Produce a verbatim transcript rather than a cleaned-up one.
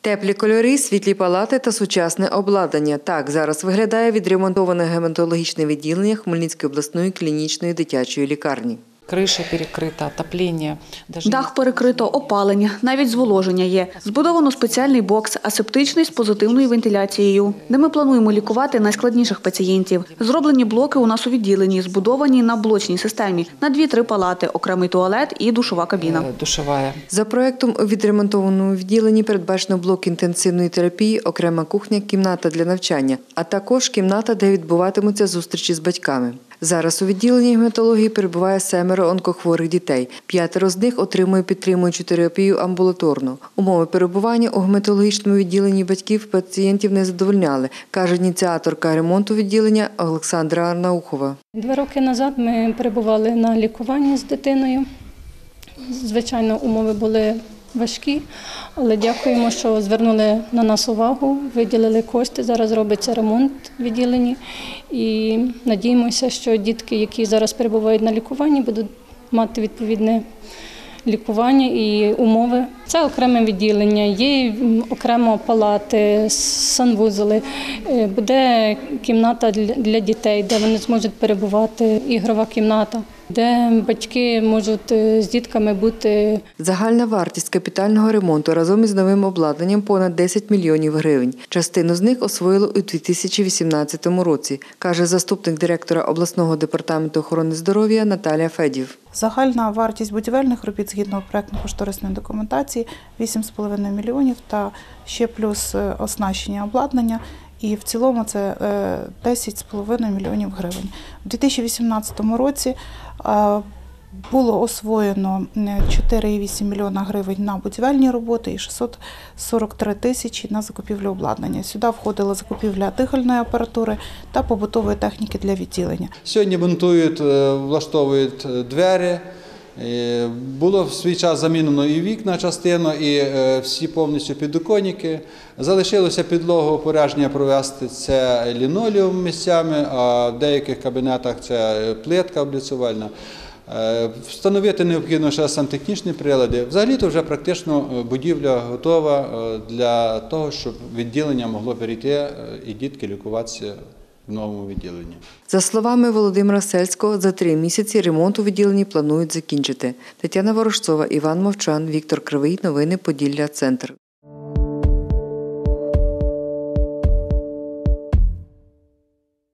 Теплі кольори, світлі палати та сучасне обладнання. Так зараз виглядає відремонтоване гематологічне відділення Хмельницької обласної клінічної дитячої лікарні. Криша перекрита, отоплення. Дах перекрито, опалення, навіть зволоження є. Збудовано спеціальний бокс, асептичний з позитивною вентиляцією, де ми плануємо лікувати найскладніших пацієнтів. Зроблені блоки у нас у відділенні, збудовані на блочній системі, на дві-три палати, окремий туалет і душова кабіна. Душова. За проектом у відремонтованому відділенні передбачено блок інтенсивної терапії, окрема кухня, кімната для навчання, а також кімната, де відбуватимуться зустрічі з батьками. Зараз у відділенні гематології перебуває семеро онкохворих дітей. П'ятеро з них отримує підтримуючу терапію амбулаторно. Умови перебування у гематологічному відділенні батьків пацієнтів не задовольняли, каже ініціаторка ремонту відділення Олександра Арнаухова. Два роки назад ми перебували на лікуванні з дитиною. Звичайно, умови були важкі, але дякуємо, що звернули на нас увагу, виділили кошти, зараз робиться ремонт в відділенні і надіємося, що дітки, які зараз перебувають на лікуванні, будуть мати відповідне лікування і умови. Це окреме відділення, є окремо палати, санвузоли, буде кімната для дітей, де вони зможуть перебувати, ігрова кімната, де батьки можуть з дітками бути. Загальна вартість капітального ремонту разом із новим обладнанням понад десять мільйонів гривень. Частину з них освоїли у дві тисячі вісімнадцятому році, каже заступник директора обласного департаменту охорони здоров'я Наталія Федів. Загальна вартість будівельних робіт згідно проектно-кошторисної документації вісім з половиною мільйонів та ще плюс оснащення обладнання. І в цілому це десять з половиною мільйонів гривень. У дві тисячі вісімнадцятому році було освоєно чотири цілих вісім десятих мільйона гривень на будівельні роботи і шістсот сорок три тисячі на закупівлю обладнання. Сюди входила закупівля дихальної апаратури та побутової техніки для відділення. Сьогодні монтують, влаштовують двері. Було в свій час замінено і вікна частину, і всі повністю підоконники. Залишилося підлогу порядження провести, це лінолеум місцями, а в деяких кабінетах це плитка облицювальна. Встановити необхідно ще сантехнічні прилади. Взагалі-то вже практично будівля готова для того, щоб відділення могло перейти і дітки лікуватися в новому відділенні. За словами Володимира Сельського, за три місяці ремонт у відділенні планують закінчити. Тетяна Ворожцова, Іван Мовчан, Віктор Кривий. Новини Поділля. Центр.